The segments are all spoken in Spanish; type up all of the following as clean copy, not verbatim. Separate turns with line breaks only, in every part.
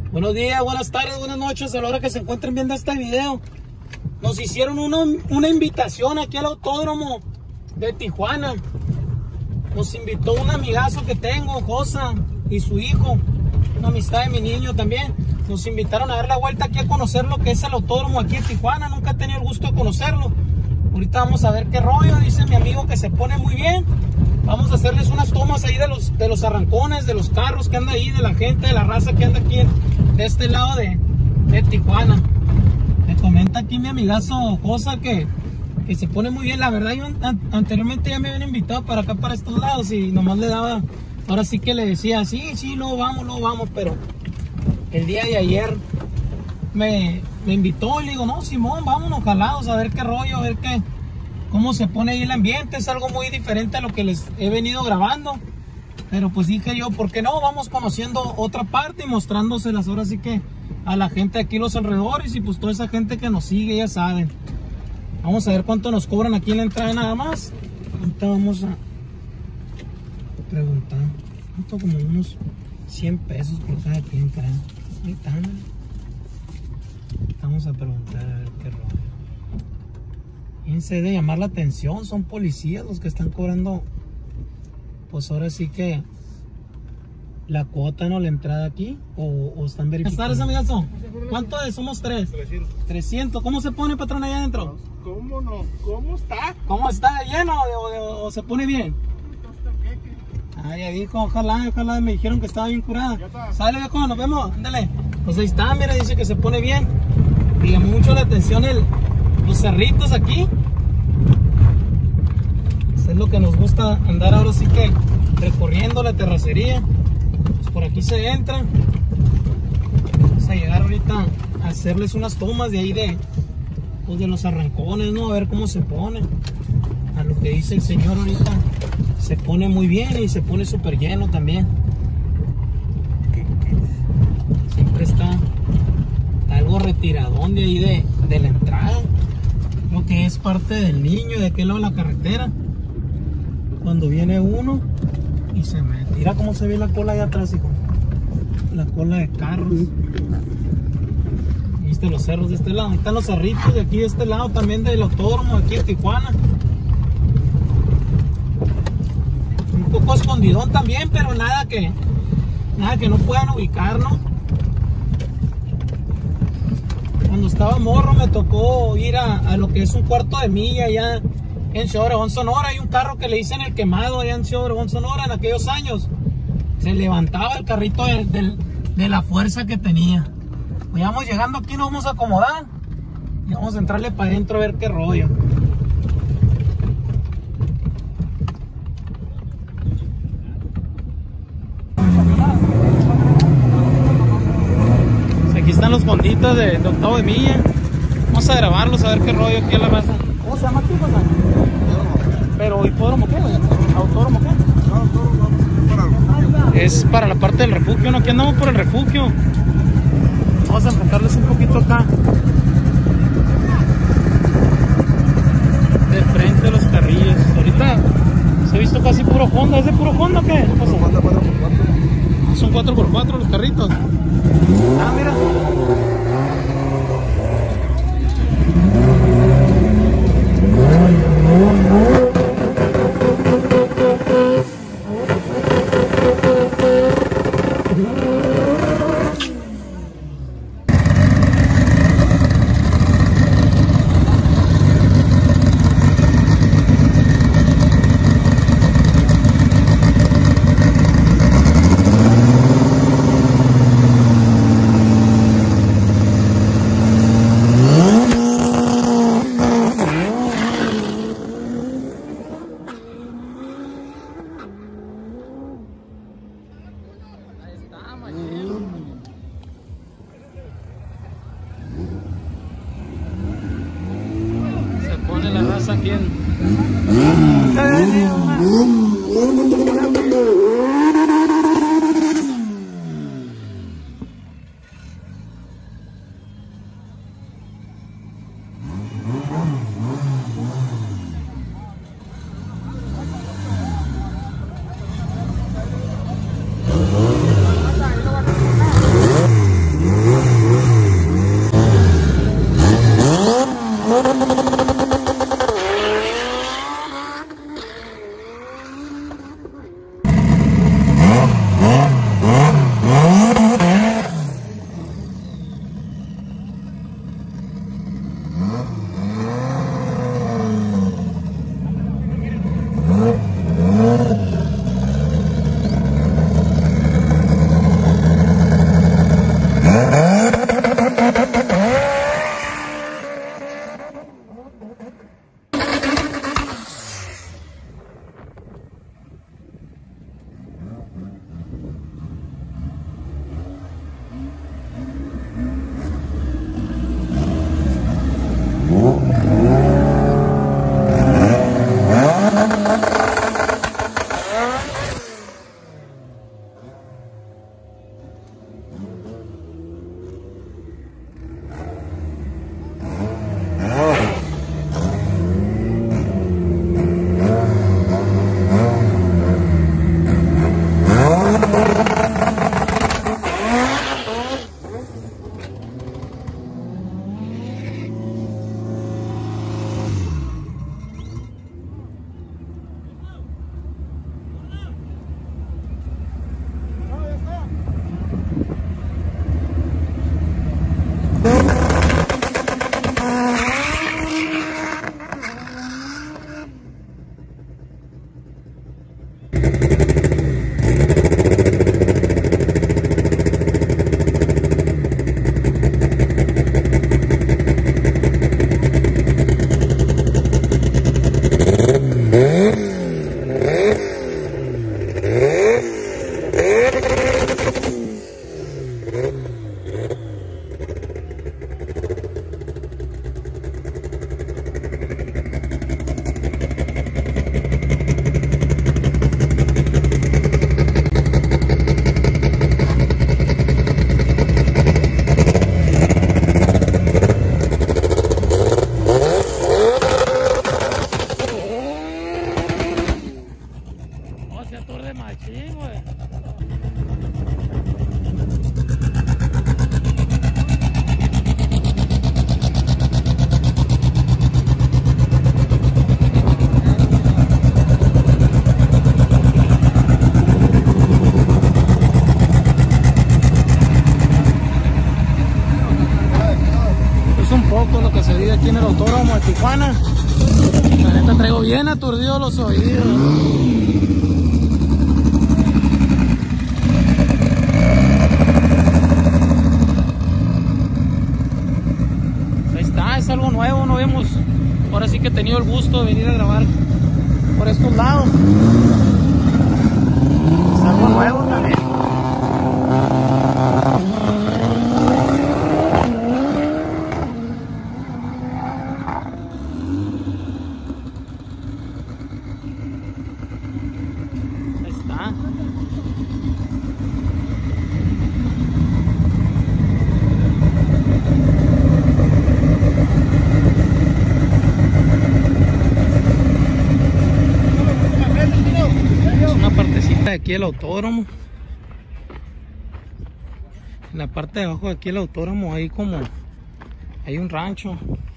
Buenos días, buenas tardes, buenas noches, a la hora que se encuentren viendo este video. Nos hicieron una invitación aquí al autódromo de Tijuana. Nos invitó un amigazo que tengo, Josa, y su hijo, una amistad de mi niño también. Nos invitaron a dar la vuelta aquí a conocer lo que es el autódromo aquí en Tijuana. Nunca he tenido el gusto de conocerlo. Ahorita vamos a ver qué rollo, dice mi amigo que se pone muy bien. Vamos a hacerles unas tomas ahí de los arrancones, de los carros que anda ahí, de la gente, de la raza que anda aquí de este lado de Tijuana. Me comenta aquí mi amigazo Josa que se pone muy bien. La verdad, yo anteriormente ya me habían invitado para acá, para estos lados, y nomás le daba, ahora sí que le decía, sí, luego vamos, pero el día de ayer me invitó y le digo, no, Simón, vámonos jalados a ver qué rollo, a ver cómo se pone ahí el ambiente. Es algo muy diferente a lo que les he venido grabando, pero pues dije yo, ¿por qué no? Vamos conociendo otra parte y mostrándoselas ahora sí que a la gente aquí los alrededores, y pues toda esa gente que nos sigue, ya saben. Vamos a ver cuánto nos cobran aquí en la entrada nada más. Ahorita vamos a preguntar, ¿cuánto? Como unos 100 pesos por cada quien, creo. Ahí están. Vamos a preguntar a ver qué rollo. Fíjense, de llamar la atención, son policías los que están cobrando, pues ahora sí que la cuota, ¿no? La entrada aquí, o están verificando. Buenas tardes, amigazo. ¿Cuánto es? Somos 3. 300. ¿Cómo se pone, patrón, allá adentro?
¿Cómo no? ¿Cómo está?
¿Cómo está? ¿Lleno o se pone bien? Ah, ya dijo, ojalá me dijeron que estaba bien curada. Sale, viejo, nos vemos, ándale. Pues ahí está, mira, dice que se pone bien. Me llamó mucho la atención los cerritos aquí. Eso es lo que nos gusta andar ahora sí que recorriendo la terracería. Pues por aquí se entra. Vamos a llegar ahorita a hacerles unas tomas de ahí de los arrancones, ¿no? A ver cómo se pone. A lo que dice el señor ahorita, se pone muy bien y se pone súper lleno también. Siempre está algo retiradón de ahí de la entrada. Lo que es parte del niño, de aquel lado de la carretera. Cuando viene uno y se mete. Mira cómo se ve la cola allá atrás, hijo. La cola de carros. ¿Viste los cerros de este lado? Ahí están los cerritos de aquí de este lado también del autódromo aquí en Tijuana. Un poco escondidón también, pero nada que no puedan ubicar, ¿no? Cuando estaba morro me tocó ir a lo que es un cuarto de milla allá en Ciudad Obregón, Sonora. Hay un carro que le dicen el quemado allá en Ciudad Obregón, Sonora. En aquellos años se levantaba el carrito de la fuerza que tenía. Pues vamos llegando aquí, nos vamos a acomodar y vamos a entrarle para adentro a ver qué rollo. Aquí están los fonditos de octavo de milla. Vamos a grabarlos a ver qué rollo aquí en la raza. ¿Cómo se llama aquí, José? Pero ¿hipódromo qué? ¿Autódromo qué? Es para la parte del refugio, ¿no? Aquí andamos por el refugio. Vamos a enfocarles un poquito acá. De frente a los carriles. Ahorita se ha visto casi puro Honda. ¿Es de puro Honda o qué? Son 4x4 los carritos. Ah, mira. Se pone la raza aquí en... perdida aquí en el autódromo de Tijuana. La neta traigo bien aturdidos los oídos. Ahí está, es algo nuevo, no vemos. Ahora sí que he tenido el gusto de venir a grabar por estos lados. Es algo nuevo también. Ahí está. Una partecita de aquí del autódromo. En la parte de abajo de aquí del autódromo hay un rancho.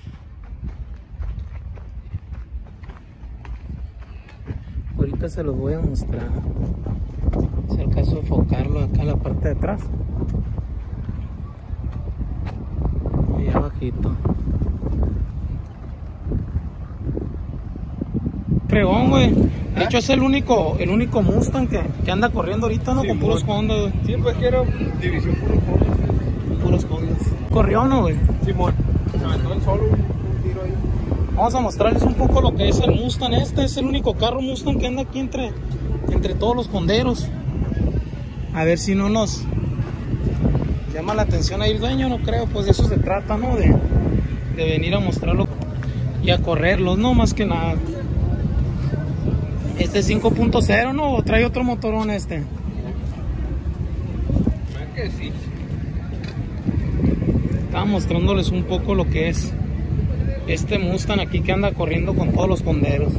Ahorita se los voy a mostrar. Si alcanzo a enfocarlo acá en la parte de atrás. Ahí abajito. Fregón, güey. De hecho es el único Mustang que anda corriendo ahorita, ¿no? Sí, con puros Honda, güey.
Sí, pues que era división
puros Hondas. Corrió, ¿no, güey?
Simón. Se aventó el solo un tiro ahí.
Vamos a mostrarles un poco lo que es el Mustang. Este es el único carro Mustang que anda aquí entre todos los honderos. A ver si no nos llama la atención ahí el dueño, no creo. Pues de eso se trata, ¿no? De venir a mostrarlo y a correrlos, no más que nada. Este es 5.0, ¿no? ¿O trae otro motorón este?
Que sí.
Estaba mostrándoles un poco lo que es este Mustang aquí que anda corriendo con todos los honderos.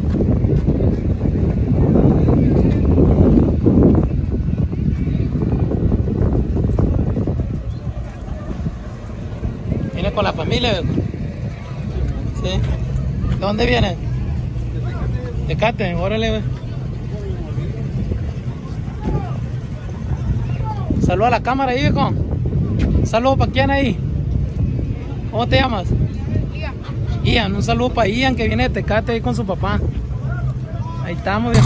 ¿Viene con la familia? ¿Sí? ¿De dónde viene? De Tecate, órale, güey. Saluda a la cámara ahí, viejo. Saludo para quién ahí. ¿Cómo te llamas? Ian, un saludo para Ian que viene de Tecate ahí con su papá. Ahí estamos, viejo.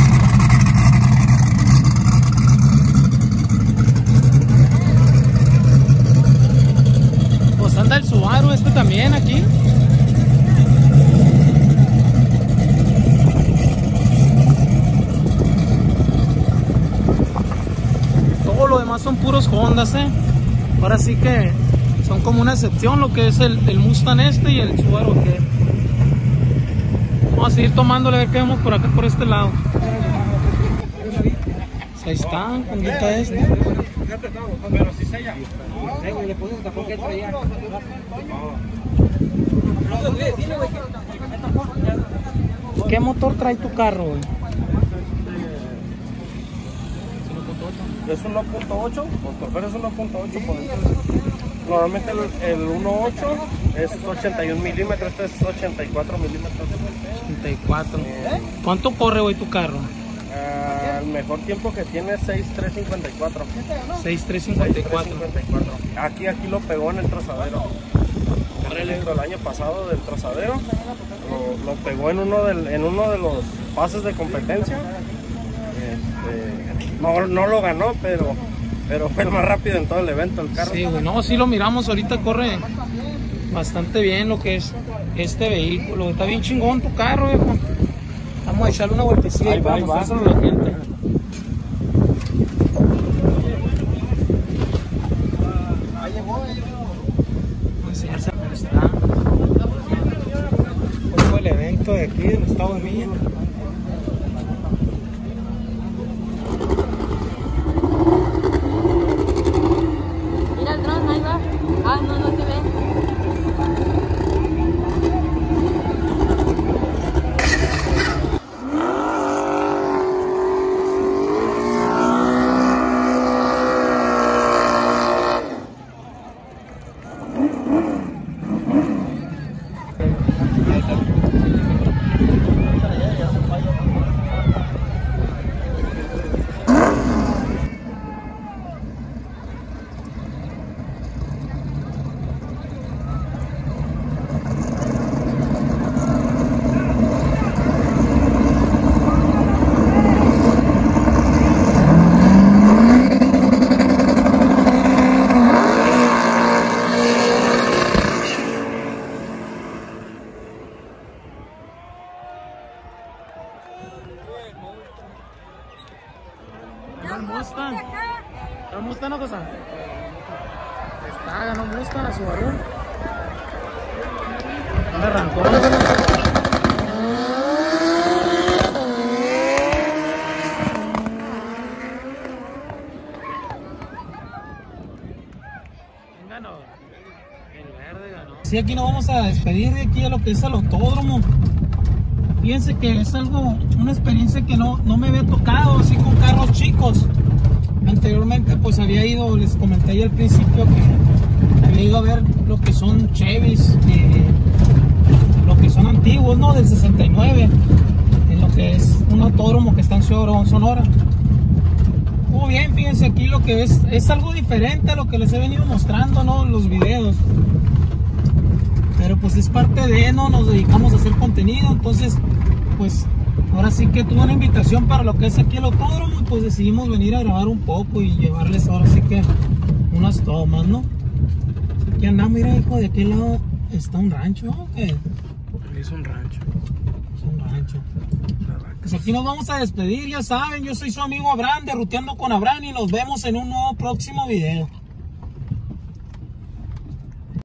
Pues anda el Subaru este también aquí. Todo lo demás son puros Hondas, Ahora sí que son como una excepción lo que es el Mustang este y el Subaru que vamos a seguir tomándole a ver qué vemos por acá por este lado. Ahí está, Hondita este.
Pero sí se llama.
¿Qué motor trae tu carro, güey?
Es un 1.8, por fuera es 1.8 por dentro. Normalmente el 1.8 es 81 milímetros, este es 84 milímetros.
84. ¿Cuánto corre, güey, tu carro?
El mejor tiempo que tiene es 6.354.
6.354.
Aquí lo pegó en el trazadero. El año pasado del trazadero lo pegó en uno de los pases de competencia. No lo ganó, pero fue el más rápido en todo el evento el carro.
Sí, güey, no, sí lo miramos, ahorita corre bastante bien lo que es este vehículo. Está bien chingón tu carro, viejo. Vamos a echarle una vueltecilla para mostrárselo a la gente. Ahí está. Fue el evento de aquí del estado de Milla.
Mira el dron, ahí va. Ah, no se ve.
¿No Mustang o cosa? Está, ganó Mustang a Subaru. ¿Dónde arrancó? ¿Quién ganó? El verde ganó. Sí, aquí nos vamos a despedir de aquí a lo que es el autódromo. Fíjense que es algo, una experiencia que no me había tocado así con carros chicos. Anteriormente pues había ido, les comenté ahí al principio que había ido a ver lo que son Chevys, lo que son antiguos, ¿no? Del 69, en lo que es un autódromo que está en Sonora. Muy bien, fíjense aquí lo que es algo diferente a lo que les he venido mostrando, ¿no? En los videos. Pero pues es parte de, ¿no? Nos dedicamos a hacer contenido, entonces pues ahora sí que tuve una invitación para lo que es aquí el autódromo y pues decidimos venir a grabar un poco y llevarles ahora sí que unas tomas, ¿no? Aquí andamos, mira, hijo, de aquel lado está un rancho, ¿no? ¿Qué?
Es un rancho.
Es un rancho. Pues aquí nos vamos a despedir, ya saben, yo soy su amigo Abraham de Ruteando con Abraham y nos vemos en un nuevo próximo video.